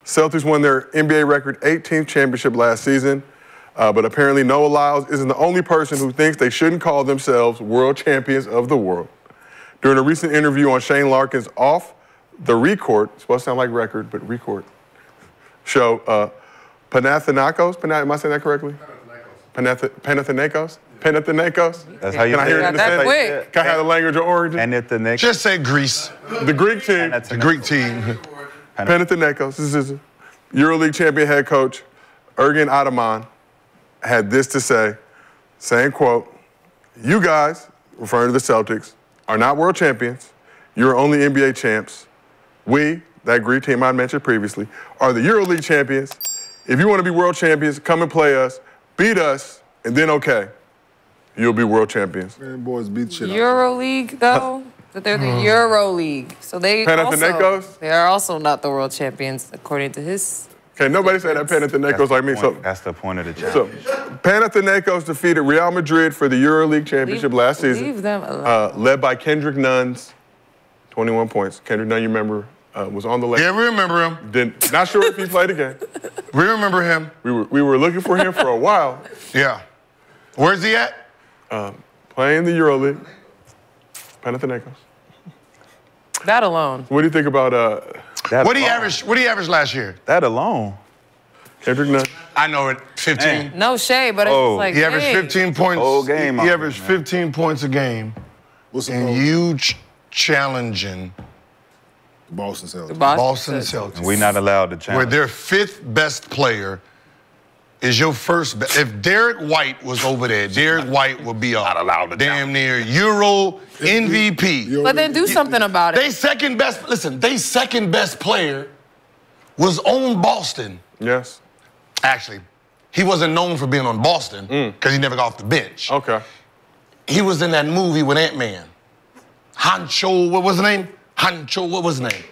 Celtics won their NBA record 18th championship last season, but apparently Noah Lyles isn't the only person who thinks they shouldn't call themselves world champions of the world. During a recent interview on Shane Larkin's Off the Record, it's supposed to sound like record, but record, show, Panathinaikos, am I saying that correctly? Panathinaikos? Panathinaikos? That's how you Can I hear it in the That's Can I have the language of origin? Panathinaikos. Just say Greece. The Greek team. The Greek team. Panathinaikos. This is Euro League champion head coach Ergin Ataman had this to say, saying, quote, "You guys," referring to the Celtics, "are not world champions. You're only NBA champs. We," that Greek team I mentioned previously, "are the Euro League champions. If you want to be world champions, come and play us, beat us, and then okay, you'll be world champions." Man, boys beat shit out. Euroleague, though? That they're the Euro League. So they are also not the world champions, according to his. Okay, nobody said that Panathinaikos like me. So that's the point of the challenge. So Panathinaikos defeated Real Madrid for the Euro League championship last season. Leave them alone. Led by Kendrick Nunn's 21 points. Kendrick Nunn, you remember, was on the list. Yeah, we remember him. Not sure if he played again. We remember him. We were looking for him for a while. Yeah. Where's he at? Playing the Euroleague. Panathinaikos. That alone. What do you think about What did he average last year? That alone. Kendrick Nunn. I know it. 15. No shade, but it's just like, he averaged 15 points. Whole game. He averaged 15 points a game. And huge challenging the Boston Celtics. The Boston Celtics. We're not allowed to challenge. Where their fifth best player is your first best. If Derek White was over there, Derek White would be a damn near Euro MVP. But then do something about it. They second best player was on Boston. Yes. Actually, he wasn't known for being on Boston because he never got off the bench. Okay. He was in that movie with Ant-Man. Hancho, what was his name? Hancho, what was his name?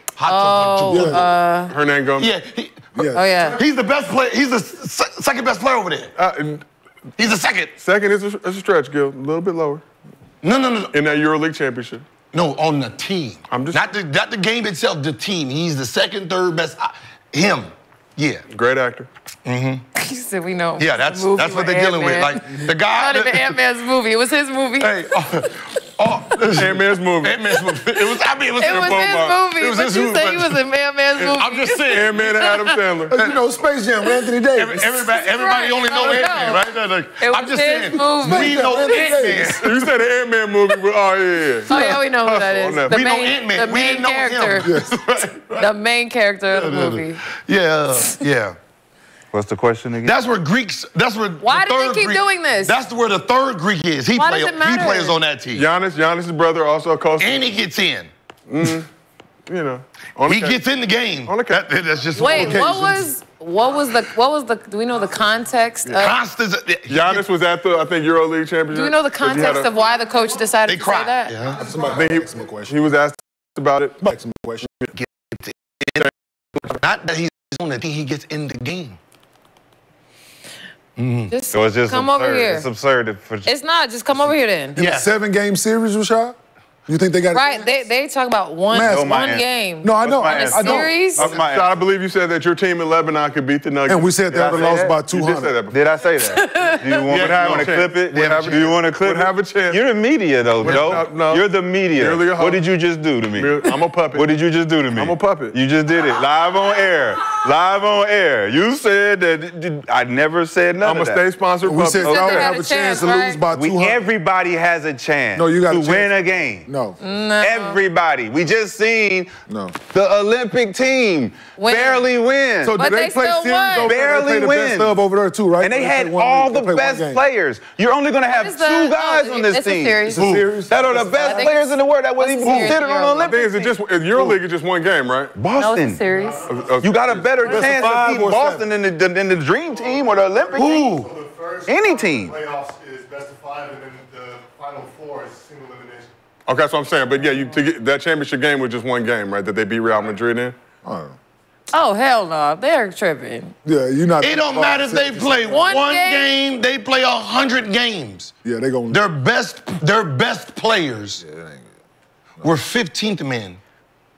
Hernan Gomez. Yeah. Oh, yeah. He's the best player. He's the second best player over there. He's the second. Second is a stretch, Gil. A little bit lower. No. In that EuroLeague championship. No, on the team. Not the game itself, the team. He's the second, third best. Him. Yeah. Great actor. He said we know. Yeah, that's what they're dealing with. Like the guy. Not even Ant-Man's movie. It was his movie. Hey, Ant-Man's movie. Ant-Man's movie. It was his movie. But you say he was in Ant-Man's movie. I'm just saying. Ant-Man and Adam Sandler. You know, Space Jam, Anthony Davis. Everybody only know Ant-Man, right? I'm just saying. We know Ant-Man. You said the Ant-Man movie. Oh, yeah. Oh, yeah, we know who that is. We know Ant-Man. The main character. The main character of the movie. Yeah. What's the question again? That's where Greeks. That's where. Why do they keep doing this? That's where the third Greek is. He plays on that team. Giannis' brother also costs. And he gets in. You know. He gets in the game. That's just. Wait, what was the? Do we know the context? Giannis was at the EuroLeague championship. Do we know the context of why the coach decided to say that? Yeah. He was asked about it. Not that he's on the team. He gets in the game. Just so it's just come absurd. over here. It's absurd. It's not. Just come over here then. In a 7-game series, Rashad? You think they got right? They talk about one game. No, I know. A series. I believe you said that your team in Lebanon could beat the Nuggets. And we said they would have lost by 200. Did I say that? Do you want to clip it? Do you want to clip it? Have a chance. You're the media, though, Joe. No. You're the media. What did you just do to me? I'm a puppet. What did you just do to me? I'm a puppet. You just did it live on air. Live on air. You said that I never said nothing. I'm a state-sponsored puppet. We said they have a chance to lose by 200. Everybody has a chance to win a game. No. Everybody. We just seen the Olympic team barely win. So did they play series over there? Barely the win. Best of over there too, right? And they had all the best players. You're only going to have 2 guys on this team. It's a series. That are the best players in the world that wasn't even considered on the Olympic team. EuroLeague is just one game, right? Boston. No, it's a series. You got a better chance of beating Boston than the Dream Team or the Olympic team. Any team. Playoffs is best of 5, and then the Final 4 is single elimination. Okay, that's what I'm saying. But yeah, to get that championship game was just one game, right? That they beat Real Madrid in. Oh hell no, they're tripping. Yeah, you're not. It don't matter if they play one game. They play 100 games. Yeah, they gonna. Their best players were 15th men.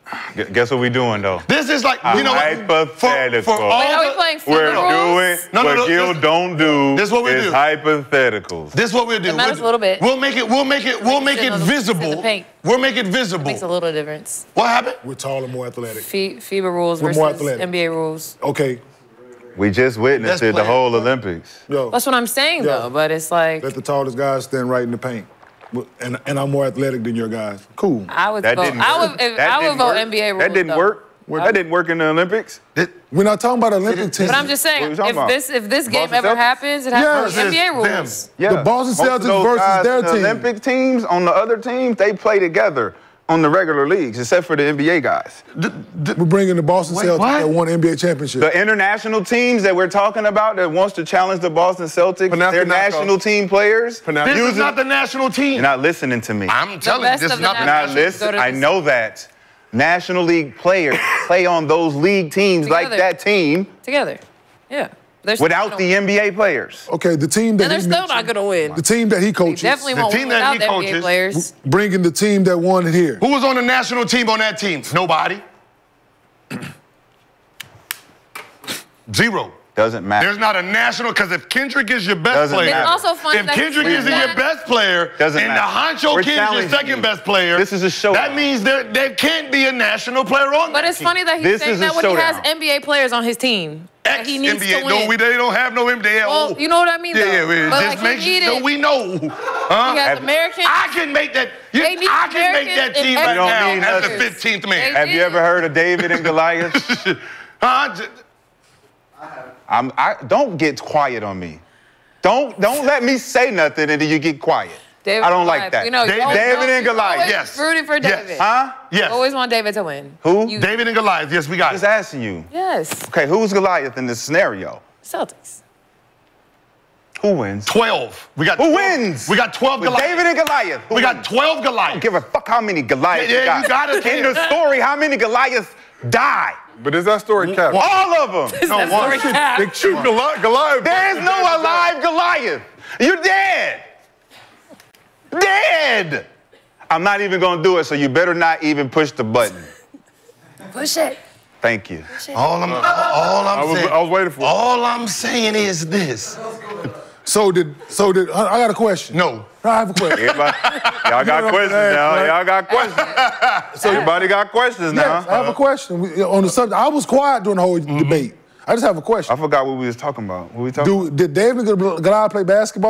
Guess what we doing though? This is like, you know what? Hypothetical. For all Wait, are we playing We're rules? doing what Gil don't do. This is what we do. Hypotheticals. This is what we'll do. It matters a little bit. We'll make it visible. We'll make it visible. Makes a little difference. What happened? We're taller, more athletic. FIBA rules We're versus more athletic. NBA rules. Okay. We just witnessed it, the whole Olympics. Yo, That's what I'm saying, though. But it's like let the tallest guys stand right in the paint. And I'm more athletic than your guys. Cool. I would vote. I would vote NBA rules. That didn't work. That didn't work in the Olympics. We're not talking about Olympic teams. But I'm just saying, if this game Boston ever Celtics? happens, it happens with NBA rules. Yeah. The Boston Most of Celtics those versus guys their in the team. Olympic teams on the other teams, they play together on the regular leagues, except for the NBA guys. We're bringing the Boston Celtics that won NBA championship. The international teams that we're talking about that wants to challenge the Boston Celtics, they're national team players. This is not the national team. You're not listening to me. I'm telling you, this is not the national team. Listen, I know that. National League players play on those league teams like that team. Together, yeah. Without the NBA players. Okay, the team that And they're still not going to win. The team that he coaches. They definitely won't win without the NBA players. Bringing the team that won it here. Who was on the national team on that team? Nobody. Zero. Doesn't matter. There's not a national, because if Kendrick is your best player, It's also funny if that Kendrick isn't your best player, and the honcho kid is your second best player, this is a show. That means there can't be a national player on But that it's team. funny that he's saying that when he has NBA players on his team. He needs NBA. to win. No, they don't have no NBA. Well, you know what I mean, though. Yeah, but just make sure we know. Huh? He has Americans. I can make that. I can make that team right now as the 15th man. Have you ever heard of David and Goliath? Don't get quiet on me. Don't let me say nothing and then you get quiet. David I don't like that. You know, David and Goliath. Yes. Rooting for David. Yes. Huh? Yes. Always want David to win. Who? David and Goliath. Yes, we got Just asking you. Yes. Okay, who's Goliath in this scenario? Celtics. Who wins? 12. We got. Who wins? We got 12 With Goliath. David and Goliath. We got 12 Goliath. I don't give a fuck how many Goliaths you got. You got it. In the story, how many Goliaths die? But is that story capped? All of them. No, one. They shoot Goliath. There's no alive Goliath. You're dead. Dead. I'm not even gonna do it, so you better not even push the button. Push it. Thank you. All I'm saying. I was waiting for it. All I'm saying is this. So did I got a question. No. I have a question. Y'all got questions now. Y'all got questions. So everybody got questions now. Yes, I have a question on the subject. I was quiet during the whole debate. I just have a question. I forgot what we was talking about. What we talking about? Did David and Goliath play basketball?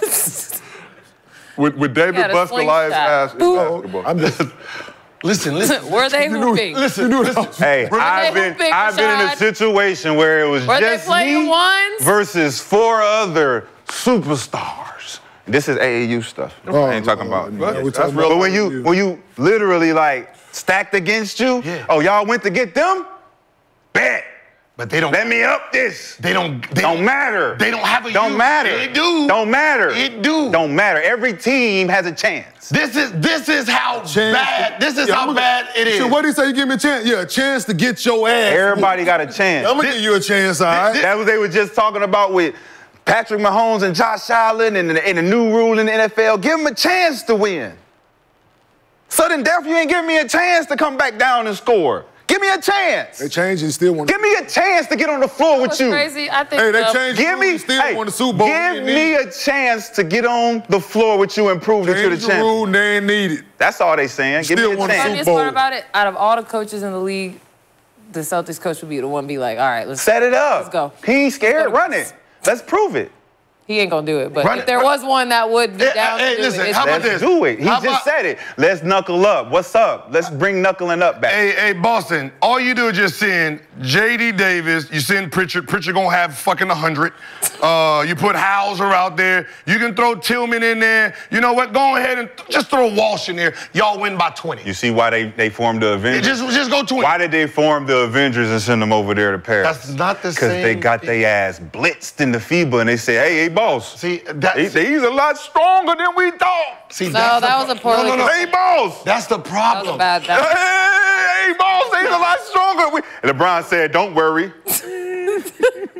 With David bust Goliath's ass in basketball. I'm just Listen. Were they hooping? Listen. Hey, I've been in a situation where it was just me versus 4 other superstars. This is AAU stuff. I ain't talking about. That's real. But when you literally like stacked against you, oh, y'all went to get them? Bet. But they don't. Let me up this. They don't matter. They don't have a. Don't matter. It do. Don't matter. It do. Don't matter. Every team has a chance. This is how bad. This is how bad it is. So what did he say? You give me a chance? Yeah, a chance to get your ass. Everybody got a chance. I'm gonna give you a chance, all right? That's what they were just talking about with Patrick Mahomes and Josh Allen and the new rule in the NFL. Give them a chance to win. Sudden death, you ain't giving me a chance to come back down and score. Give me a chance. They changed and still want. Give me a chance to get on the floor with you. Crazy. I think. Hey, they changed. Give me. Still won the Super Bowl. Give me a chance to get on the floor with you and prove that you're the Change the rule, champion. they ain't need it. That's all they saying. Give me a Still won the chance. Super The Bowl. funniest part about it, out of all the coaches in the league, the Celtics coach would be the one be like, all right, let's Set it up. Let's go. He ain't scared. Run it. Let's prove it. He ain't gonna do it. But if there was one that would be down to do listen, it, how about Let's this? do it. He just said it. Let's knuckle up. What's up? Let's bring knuckling up back. Hey, Boston, all you do is just send J.D. Davis, you send Pritchard. Pritchard gonna have fucking 100. You put Hauser out there. You can throw Tillman in there. You know what? Go ahead and just throw Walsh in there. Y'all win by 20. You see why they formed the Avengers? Just go 20. Why did they form the Avengers and send them over there to Paris? That's not the same. Because they got their ass blitzed in the FIBA and they say, hey, boss. See, he's a lot stronger than we thought. See, No, that was a poorly. No. Hey, boss. That's the problem. That was a bad. Hey, boss, he's a lot stronger. And LeBron said, don't worry.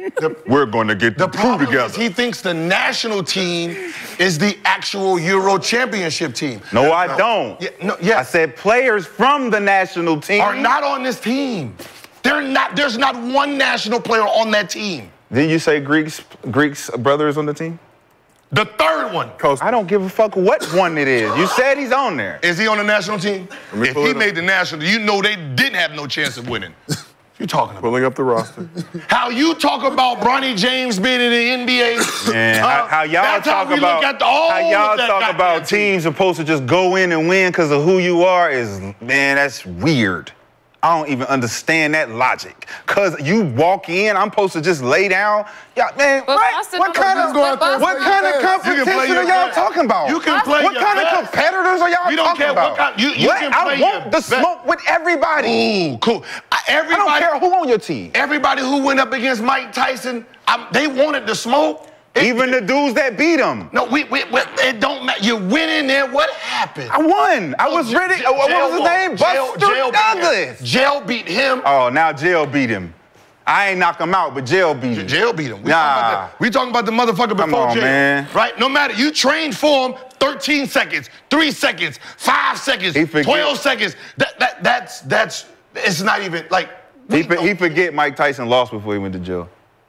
We're going to get the crew problem together. is he thinks the national team is the actual Euro championship team. No, I don't. I said players from the national team are not on this team. They're not. There's not one national player on that team. Didn't you say Greek's brother is on the team? The third one. I don't give a fuck what one it is. You said he's on there. Is he on the national team? If he made the national, you know they didn't have no chance of winning. You talking about? Pulling up the roster. How you talk about Bronny James being in the NBA? Man, how y'all talk about teams supposed to just go in and win because of who you are is, man, that's weird. I don't even understand that logic. Cause you walk in, I'm supposed to just lay down. Yeah, man, what kind of competition are y'all talking about? You can play what kind of competitors are y'all talking about? I want the smoke with everybody. Ooh, cool. I don't care who on your team. Everybody who went up against Mike Tyson, they wanted the smoke. Even the dudes that beat him. No, it don't matter. You're winning there. What happened? I won. I was ready. What was his name? Buster Douglas. Jail beat him. Oh, now Jail beat him. I ain't knock him out, but Jail beat him. Jail beat him. We talking about the motherfucker before Jail. Man. Right? No matter. You trained for him 13 seconds, 3 seconds, 5 seconds, 12 seconds. That's it's not even like. He forget Mike Tyson lost before he went to jail.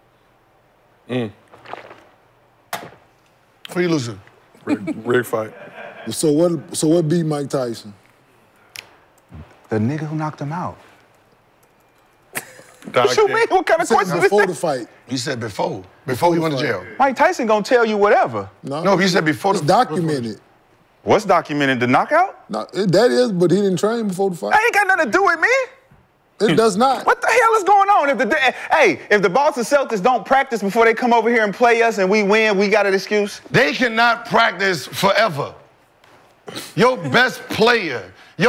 Who you losing? Rig fight. So what beat Mike Tyson? The nigga who knocked him out. What you mean? What kind of question is before that? the fight. You said before he went to jail. Mike Tyson gonna tell you whatever. No, you said before. It's documented. What's documented? The knockout? No, that is, but he didn't train before the fight. That ain't got nothing to do with me. It does not. What the hell is going on? If the Boston Celtics don't practice before they come over here and play us and we win, we got an excuse? They cannot practice forever. Your best player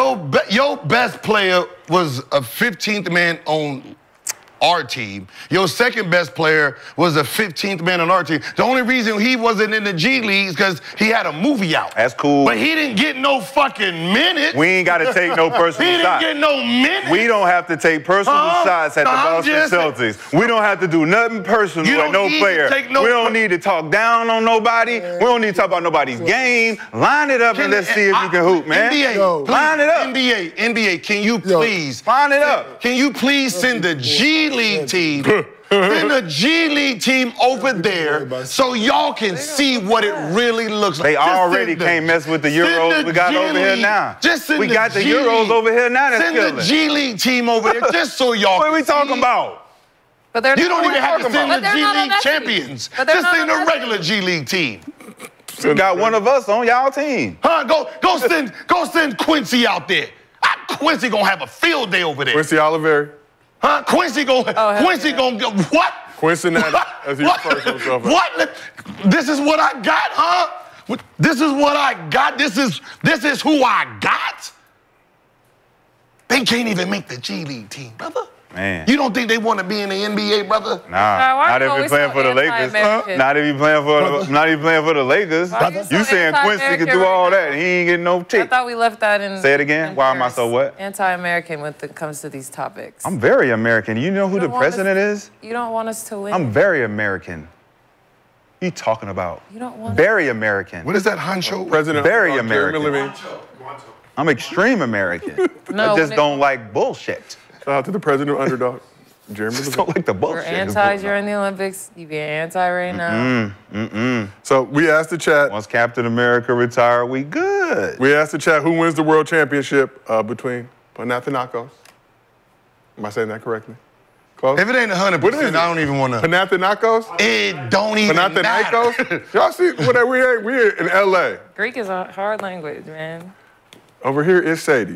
was a 15th man on our team. Your second best player was a 15th man on our team. The only reason he wasn't in the G League is because he had a movie out. That's cool. But he didn't get no fucking minutes. We ain't got to take no personal shots. He didn't get no minutes. We don't have to take personal shots at the Boston Celtics. We don't have to do nothing personal at no player. We don't need to talk down on nobody. We don't need to talk about nobody's game. Line it up and let's see if you can hoop, man. NBA, line it up. NBA, can you please? Line it up. Can you please send the G League team, send the G League team over there so y'all can see what it really looks like. They already can't mess with the Euros we got over here now. We got the Euros over here now that's killing. Send the G League team over there just so y'all What are we talking about? But you don't even have to send the G League champions. Just send a regular G League team. We got one of us on y'all team. Go send Quincy out there. Quincy gonna have a field day over there. Quincy Oliveri. Quincy gonna go what? Cincinnati, as he refers to himself. What? This is what I got, huh? This is what I got. This is who I got. They can't even make the G League team, brother. Man. You don't think they want to be in the NBA, brother? Nah, not if you're playing for the Lakers. Not if you're playing for the Lakers. You saying Quincy can do all that and he ain't getting no tick. I thought we left that in. Say it again. Why am I so what? Anti-American when it comes to these topics. I'm very American. You know who the president is? You don't want us to win. I'm very American. What are you talking about? You don't want very American. What is that, Honcho? President very American. I'm extreme American. I just don't like bullshit. Shout out to the president of Underdog, Jeremy Levine. Don't like the bullshit. You're anti during the Olympics. You being anti right now. So we asked the chat. Once Captain America retired, we good. We asked the chat who wins the world championship between Panathinaikos. Am I saying that correctly? Close? If it ain't 100%, I don't even want to. Panathinaikos? It don't even matter. Y'all see, we're in L.A. Greek is a hard language, man. Over here is Sadie.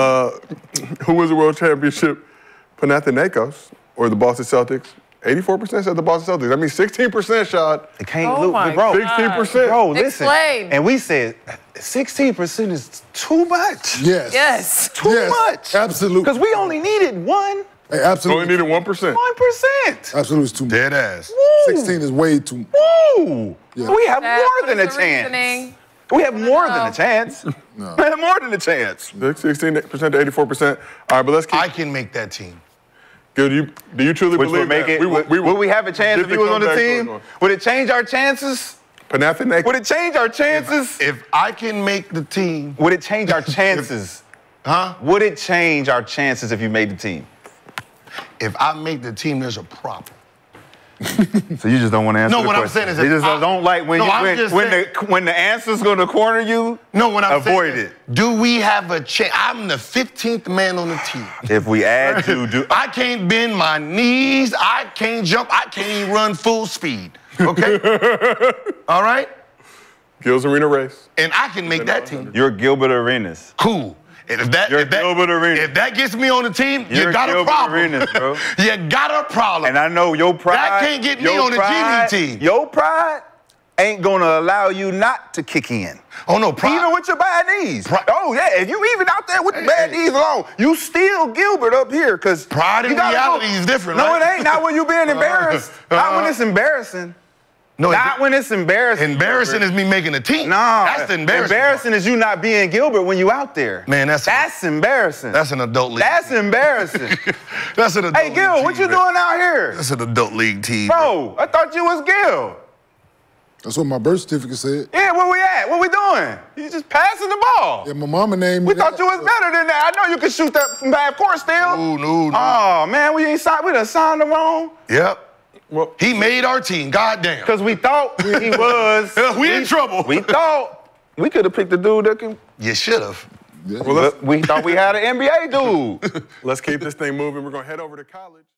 Who wins the world championship? Panathinaikos or the Boston Celtics? 84% said the Boston Celtics. I mean, 16% shot. They can't lose, bro. 16%. Bro, listen. Explain. And we said 16% is too much. Yes. Yes. Too much. Absolutely. Because we only needed one. Hey, absolutely. Only needed 1%. 1%. Absolutely, it's too much. Dead ass. Woo. 16 is way too much. Woo. Yeah. We have more than a chance. We have more than a chance. No. We have more than a chance. 16% to 84%. All right, but let's keep. I can make that team. Gil, do you truly Which believe would make that? it, would we have a chance if he was on the team? Would it change our chances? Panathinaikos. Would it change our chances? If I can make the team. Would it change our chances? Huh? Would it change our chances if you made the team? If I make the team, there's a problem. So you just don't want to answer the question. No, what I'm saying is you just don't like when the answer's going to corner you. No, what I'm avoid saying it. Do we have a chance? I'm the 15th man on the team. If we add to, I can't bend my knees. I can't jump. I can't even run full speed. Okay? All right? Gil's Arena race. And I can make that team. You're Gilbert Arenas. Cool. If that gets me on the team, you got a problem. Arenas, bro. You got a problem. And I know your pride. That can't get me on the G League team. Your pride ain't gonna allow you not to kick in. Oh no, pride. Even with your bad knees. Oh yeah, if you even out there with the bad knees alone, you still Gilbert up here, cause pride and reality is different. No, right? it ain't. Not when you being embarrassed. Not when it's embarrassing. No, not when it's embarrassing. Embarrassing is me making a team. No, that's the embarrassing. Embarrassing is you not being Gilbert when you out there. Man, that's embarrassing. That's an adult league. That's embarrassing. That's an adult Hey, Gil, league what team, you doing out here? That's an adult league team. Bro, I thought you was Gil. That's what my birth certificate said. Yeah, where we at? What we doing? You just passing the ball. Yeah, my mama named me. We thought you was better than that. I know you could shoot that from half court still. No. Oh, man, we done signed him wrong. Yep. Well, he made our team, goddamn. Because we thought he was. we in trouble. We thought we could have picked the dude that can. You should have. Yeah. Well, we thought we had an NBA dude. Let's keep this thing moving. We're going to head over to college.